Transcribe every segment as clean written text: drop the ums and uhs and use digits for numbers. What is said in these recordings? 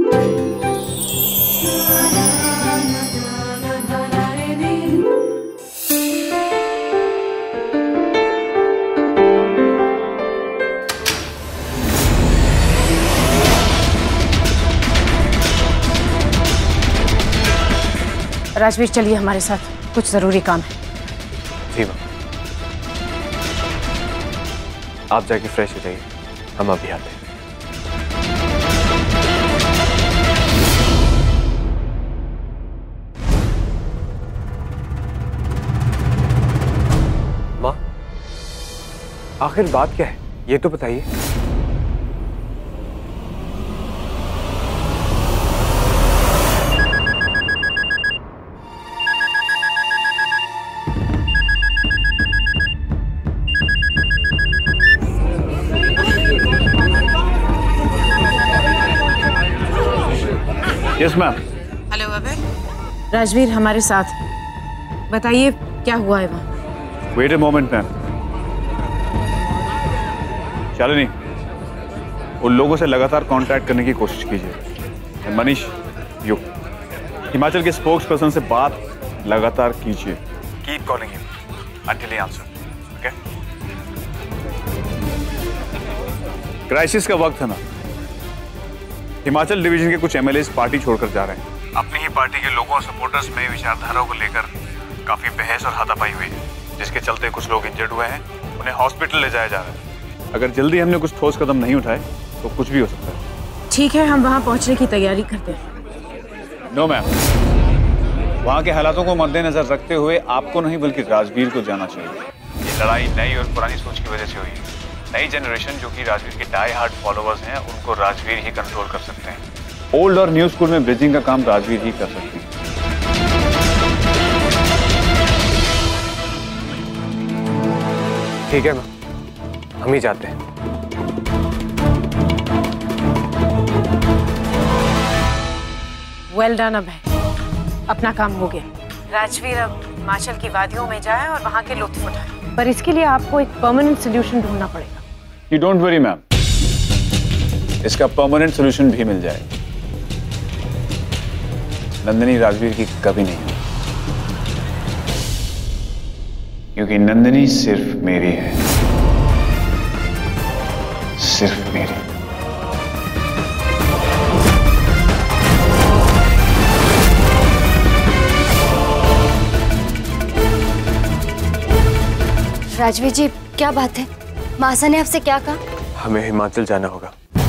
राजवीर चलिए हमारे साथ, कुछ जरूरी काम है। जी माँ, आप जाके फ्रेश हो जाइए, हम अभी आते हैं। माँ, आखिर बात क्या है ये तो बताइए। Yes ma'am. Hello Abhay. Rajveer हमारे साथ, बताइए क्या हुआ है वहाँ? Wait a moment ma'am. Shalini, उन लोगों से लगातार कांटेक्ट करने की कोशिश कीजिए। मनीष, यू हिमाचल के स्पोक्स पर्सन से बात लगातार कीजिए। Keep calling him until he answer, okay? Crisis का वक्त है ना। हिमाचल डिवीजन के कुछ एमएलएस पार्टी छोड़कर जा रहे हैं। अपनी ही पार्टी के लोगों और सपोर्टर्स में विचारधाराओं को लेकर काफी बहस और हाथापाई हुई है, जिसके चलते कुछ लोग इंजर्ड हुए हैं, उन्हें हॉस्पिटल ले जाया जा रहा है। अगर जल्दी हमने कुछ ठोस कदम नहीं उठाए तो कुछ भी हो सकता है। ठीक है, हम वहाँ पहुँचने की तैयारी करते हैं। नो मैम, वहाँ के हालातों को मद्देनजर रखते हुए आपको नहीं बल्कि राजवीर को जाना चाहिए। ये लड़ाई नई और पुरानी सोच की वजह से हुई है। नई जनरेशन जो कि राजवीर के डाई हार्ड फॉलोअर्स हैं, उनको राजवीर ही कंट्रोल कर सकते हैं। ओल्ड और न्यू स्कूल में ब्रिजिंग का काम राजवीर ही कर सकते हैं। ठीक है माँ, हम ही जाते हैं। वेल डन अभय, अपना काम हो गया। राजवीर अब हिमाचल की वादियों में जाए और वहाँ के लुत्फ उठाए, पर इसके लिए आपको एक परमानेंट सोल्यूशन ढूंढना पड़ेगा। You don't worry मैम, इसका परमानेंट सोल्यूशन भी मिल जाएगा। नंदिनी राजवीर की कभी नहीं हुई, क्योंकि नंदिनी सिर्फ मेरी है, सिर्फ मेरी। राजवीर जी, क्या बात है? मासा ने आपसे क्या कहा? हमें हिमाचल जाना होगा।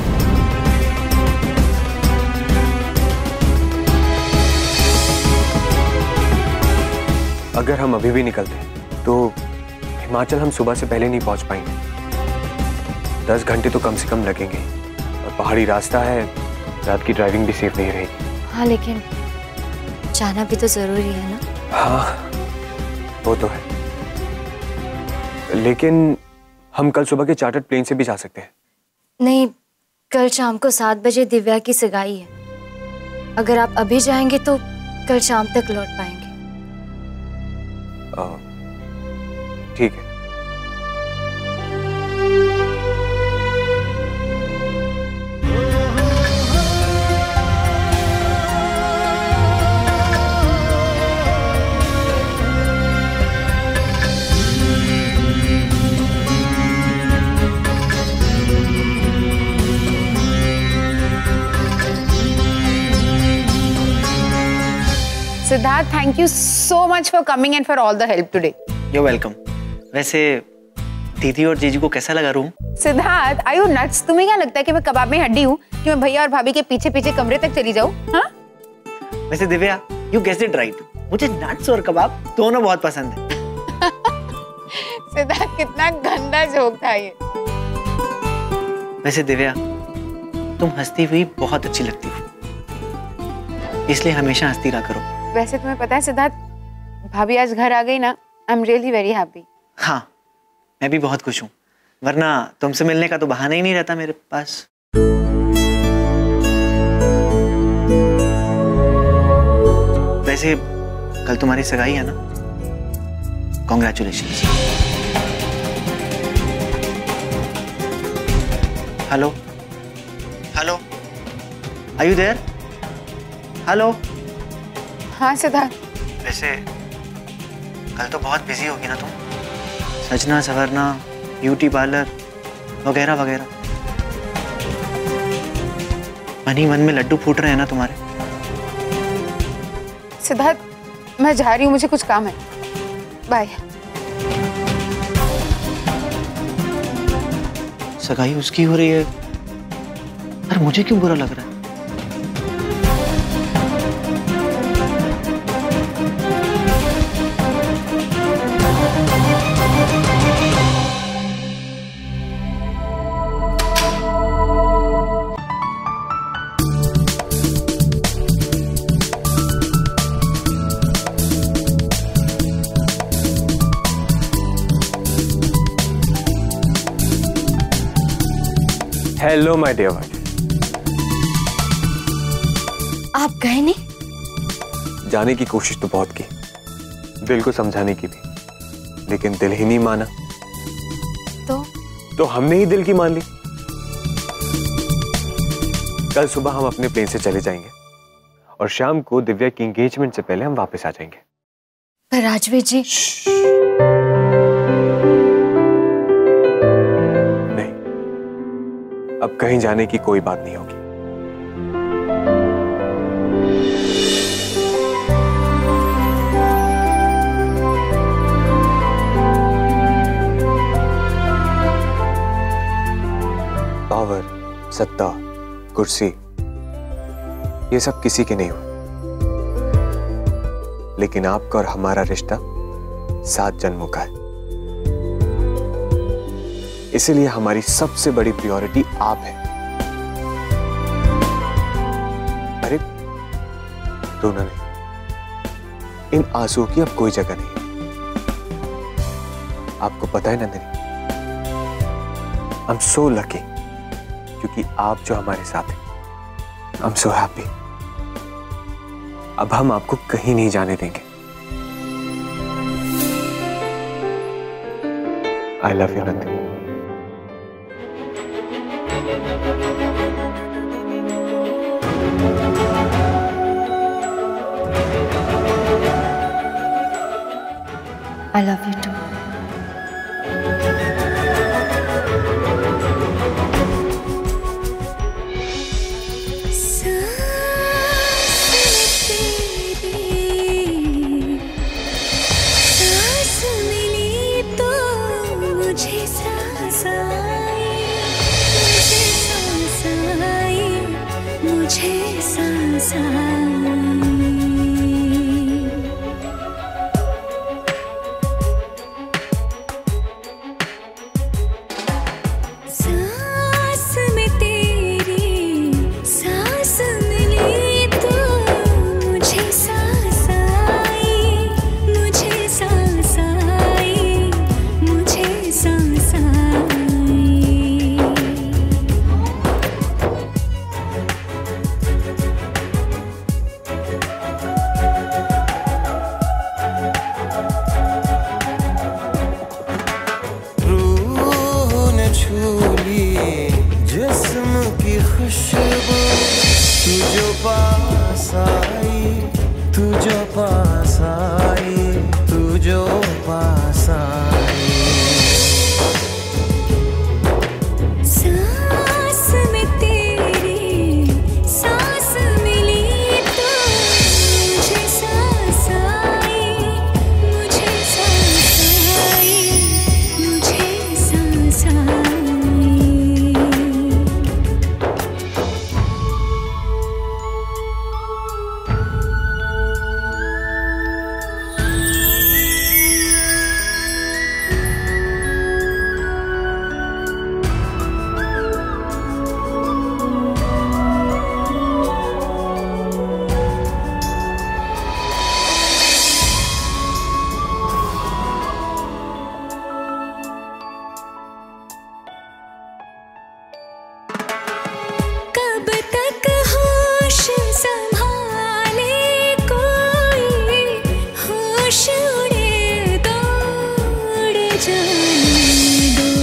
अगर हम अभी भी निकलते तो हिमाचल हम सुबह से पहले नहीं पहुंच पाएंगे। 10 घंटे तो कम से कम लगेंगे, और पहाड़ी रास्ता है, रात की ड्राइविंग भी सेफ नहीं रहेगी। हाँ, लेकिन जाना भी तो जरूरी है ना। हाँ, वो तो है, लेकिन हम कल सुबह के चार्टर्ड प्लेन से भी जा सकते हैं। नहीं, कल शाम को 7 बजे दिव्या की सगाई है। अगर आप अभी जाएंगे तो कल शाम तक लौट पाएंगे। ठीक है। Siddhart, thank you so much for coming and for all the help today. You're welcome. वैसे दीदी और जीजू को कैसा लगा room? Siddhart, are you nuts? तुम्हें क्या लगता है कि मैं कबाब में हड्डी हूँ कि मैं भैया और भाभी के पीछे पीछे कमरे तक चली जाऊँ? हाँ? वैसे Divya, you guessed it right. मुझे नट्स और कबाब दोनों बहुत पसंद है। सिद्धार्थ, कितना गंदा जोक था ये। वैसे दिव्या, तुम हंसती हुई बहुत अच्छी लगती हो, इसलिए हमेशा हंसती रहा करो। वैसे तुम्हें पता है सिद्धार्थ, भाभी आज घर आ गई ना, I am really very happy. हाँ, मैं भी बहुत खुश हूँ, वरना तुमसे मिलने का तो बहाना ही नहीं रहता मेरे पास। वैसे कल तुम्हारी सगाई है ना? Congratulations. Hello hello Are you there? Hello. हाँ सिद्धार्थ। वैसे कल तो बहुत बिजी होगी ना तुम, सजना संवरना, ब्यूटी पार्लर वगैरह वगैरह। मन ही मन में लड्डू फूट रहे हैं ना तुम्हारे। सिद्धार्थ मैं जा रही हूँ, मुझे कुछ काम है, बाय। सगाई उसकी हो रही है, पर मुझे क्यों बुरा लग रहा है? Hello my dear wife. आप गए नहीं? जाने की कोशिश तो बहुत की, दिल को समझाने की भी, लेकिन दिल ही नहीं माना। तो हमने ही दिल की मान ली। कल सुबह हम अपने प्लेन से चले जाएंगे और शाम को दिव्या की एंगेजमेंट से पहले हम वापस आ जाएंगे। पर राजवीर जी। नहीं, अब कहीं जाने की कोई बात नहीं होगी। पावर, सत्ता, कुर्सी, ये सब किसी के नहीं हुए, लेकिन आपका और हमारा रिश्ता 7 जन्मों का है। इसीलिए हमारी सबसे बड़ी प्रायोरिटी आप है। अरे दोनों नहीं, इन आंसुओं की अब कोई जगह नहीं है। आपको पता है Nandini, I am so lucky, क्योंकि आप जो हमारे साथ हैं। I am so happy. अब हम आपको कहीं नहीं जाने देंगे। I love you Nandini. I love you too.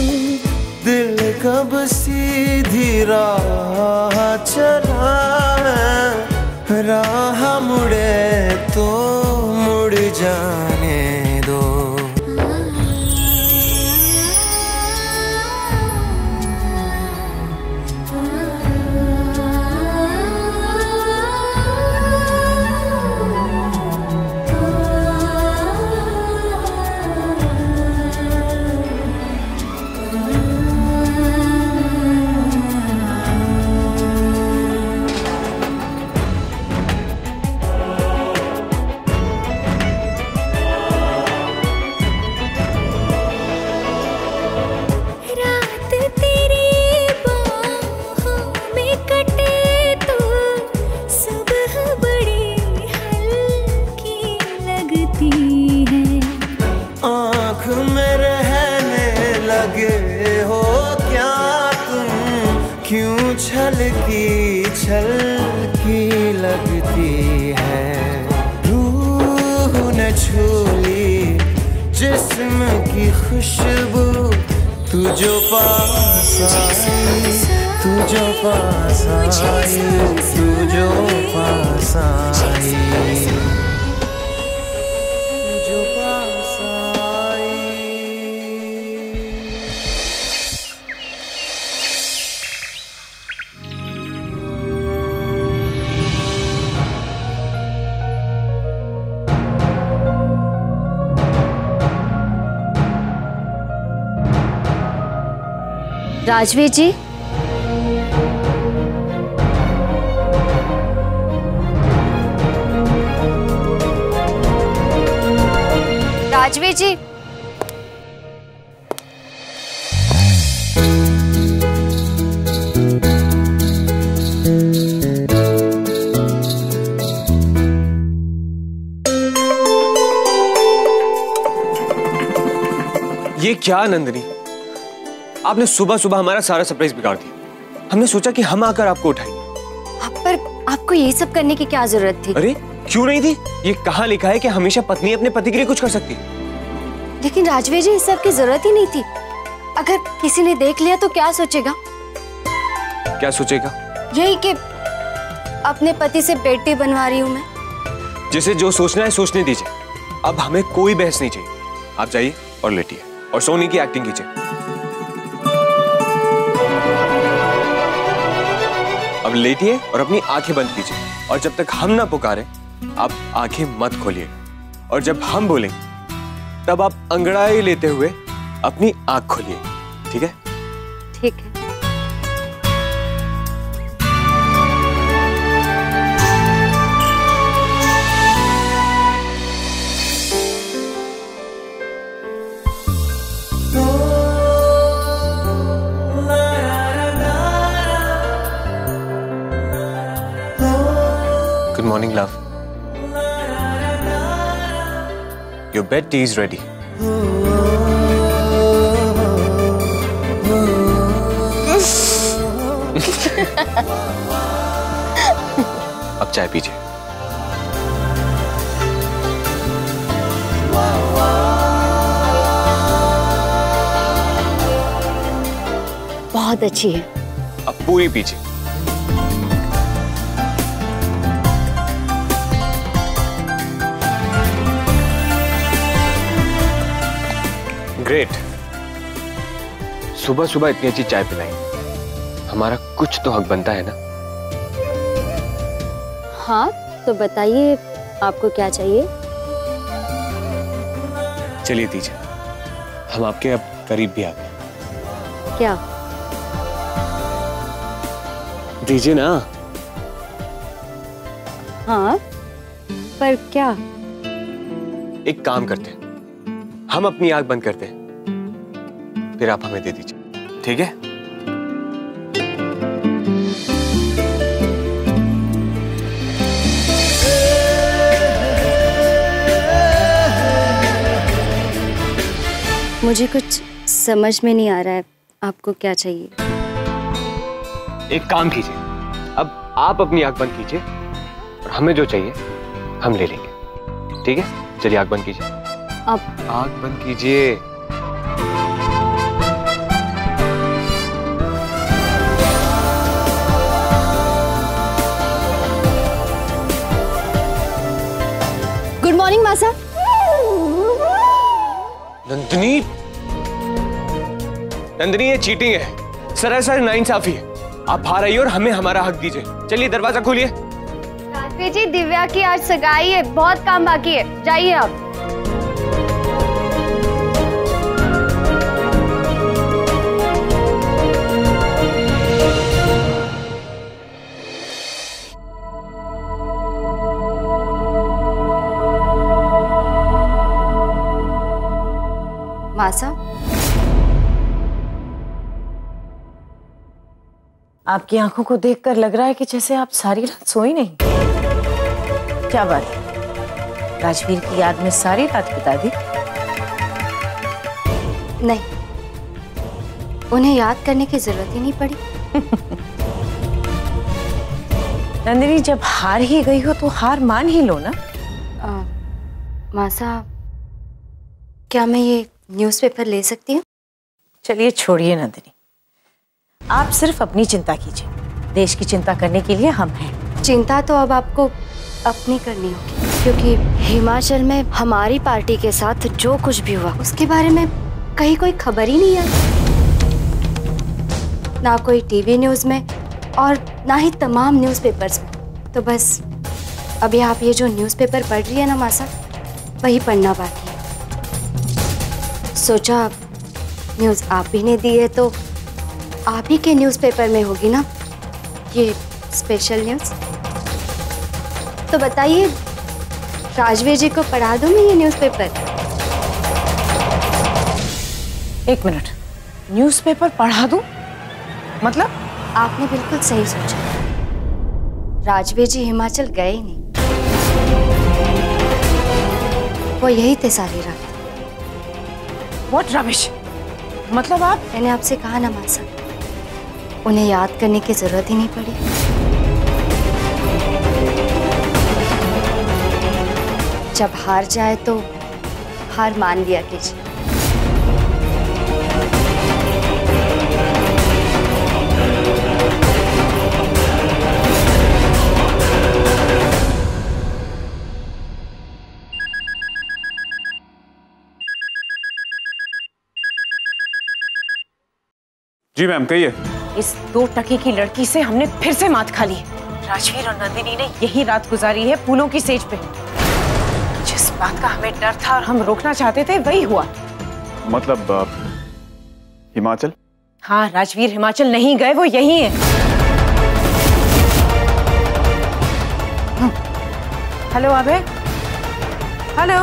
कब सीधी राह चला तो मुड़ जाने दो। छलकी लगती है रूह न छूली जिस्म की खुशबू, तू जो पास आई, तू जो पास आई, तू जो पास आई, तू जो पास आई। राजवीर जी, राजवीर जी, ये क्या नंदिनी, आपने सुबह सुबह हमारा सारा सरप्राइज बिगाड़ दिया। हमने सोचा कि हम आकर आपको उठाएंगे। पर आपको ये सब करने की क्या जरूरत थी? अरे क्यों नहीं थी? ये कहाँ लिखा है कि हमेशा पत्नी अपने पति के लिए कुछ कर सकती है? लेकिन राजवीर जी, इस सब की जरूरत ही नहीं थी। अगर किसी ने देख लिया तो क्या सोचेगा? क्या सोचेगा? यही कि अपने पति से बेटी बनवा रही हूँ मैं। जिसे जो सोचना है सोचने दीजिए, अब हमें कोई बहस नहीं चाहिए। आप जाइए और लेटिए और सोनी की एक्टिंग कीजिए। अब लेटिए और अपनी आंखें बंद कीजिए, और जब तक हम ना पुकारें आप आंखें मत खोलिए, और जब हम बोलेंगे तब आप अंगड़ाई लेते हुए अपनी आंख खोलिए। ठीक है? ठीक है। Good morning, love. Your bed tea is ready. अब चाय पीजिए। बहुत अच्छी है। अब पूरी पीजिए। ग्रेट। सुबह सुबह इतनी अच्छी चाय पिलाई, हमारा कुछ तो हक बनता है ना? हाँ, तो बताइए आपको क्या चाहिए? चलिए दीजिए, हम आपके अब करीब भी आ गए। क्या? दीजिए ना। हाँ, पर क्या? एक काम करते हैं, हम अपनी आंख बंद करते हैं, फिर आप हमें दे दीजिए। ठीक है? मुझे कुछ समझ में नहीं आ रहा है, आपको क्या चाहिए? एक काम कीजिए, अब आप अपनी आंख बंद कीजिए और हमें जो चाहिए हम ले लेंगे। ठीक है? चलिए आंख बंद कीजिए। अब आंख बंद कीजिए। मॉर्निंग मासा। नंदिनी, नंदिनी ये चीटिंग है, सरासर नाइंसाफी है। आप बाहर आइए और हमें हमारा हक दीजिए। चलिए दरवाजा खोलिए। राजवीर जी, दिव्या की आज सगाई है, बहुत काम बाकी है, जाइए आप। मासा, आपकी आंखों को देखकर लग रहा है कि जैसे आप सारी रात सोई नहीं। क्या बात है, राजवीर की याद में सारी रात बिता दी? नहीं, उन्हें याद करने की जरूरत ही नहीं पड़ी। नंदिनी, जब हार ही गई हो तो हार मान ही लो ना। मासा, क्या मैं ये न्यूज़पेपर ले सकती हूँ? चलिए छोड़िए नंदिनी, आप सिर्फ अपनी चिंता कीजिए, देश की चिंता करने के लिए हम हैं। चिंता तो अब आपको अपनी करनी होगी, क्योंकि हिमाचल में हमारी पार्टी के साथ जो कुछ भी हुआ उसके बारे में कहीं कोई खबर ही नहीं आई, ना कोई टीवी न्यूज़ में और ना ही तमाम न्यूज़पेपर्स में। तो बस अभी आप ये जो न्यूज़पेपर पढ़ रही है ना मासा, वही पढ़ना बाकी है। सोचा न्यूज़ आप ही ने दी है तो आप ही के न्यूज़पेपर में होगी ना ये स्पेशल न्यूज़। तो बताइए, राजवीर जी को पढ़ा दूं मैं ये न्यूज़पेपर? एक मिनट, न्यूज़पेपर पढ़ा दूं? मतलब? आपने बिल्कुल सही सोचा, राजवीर जी हिमाचल गए ही नहीं, वो यही थे सारी रात। What rubbish? मतलब आप? मैंने आपसे कहा ना मासा, उन्हें याद करने की जरूरत ही नहीं पड़ी। जब हार जाए तो हार मान लिया कीजिए। जी मैम, कहिए। इस 2 टके की लड़की से हमने फिर से मात खा ली। राजवीर और नंदिनी ने यही रात गुजारी है फूलों की सेज पे। जिस बात का हमें डर था और हम रोकना चाहते थे वही हुआ। मतलब हिमाचल? हाँ, राजवीर हिमाचल नहीं गए, वो यही है। Hello Abhay, hello.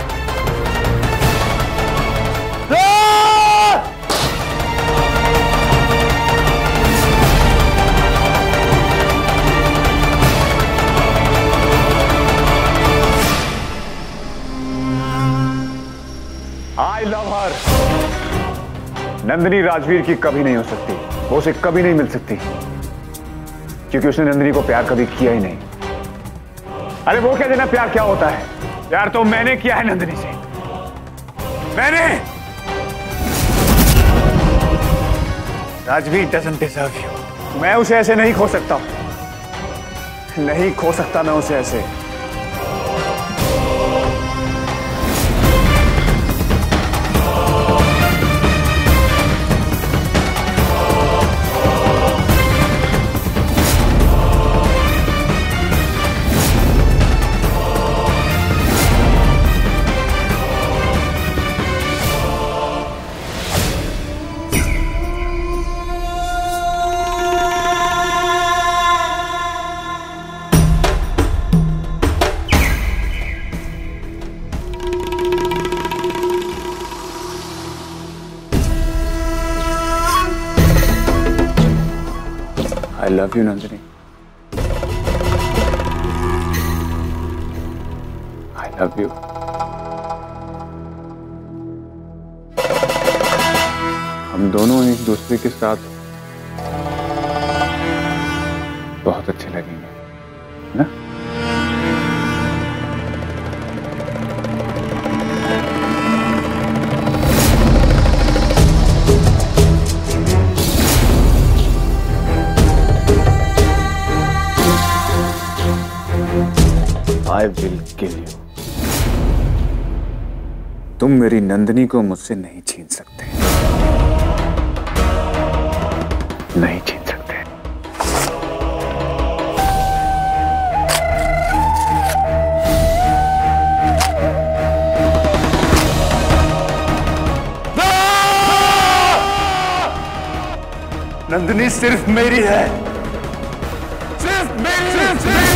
I love her. Nandini Rajveer की कभी नहीं हो सकती, वो उसे कभी नहीं मिल सकती, क्योंकि उसने नंदिनी को प्यार कभी किया ही नहीं। अरे वो क्या देना, प्यार क्या होता है? प्यार तो मैंने किया है नंदिनी से, मैंने। Rajveer doesn't deserve you. मैं उसे ऐसे नहीं खो सकता, नहीं खो सकता मैं उसे ऐसे। I love you, Nandini. I love you. हम दोनों एक दूसरे के साथ बहुत अच्छे लगेंगे, ना? I will kill you. तुम मेरी नंदिनी को मुझसे नहीं छीन सकते, नहीं छीन सकते। नंदिनी सिर्फ मेरी है, सिर्फ मेरी।